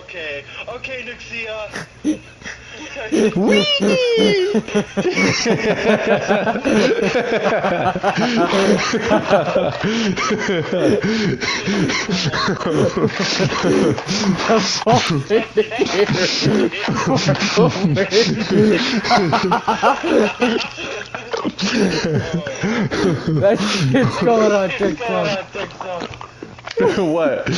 Okay, Nixia. Wee! That shit's going on TikTok. What?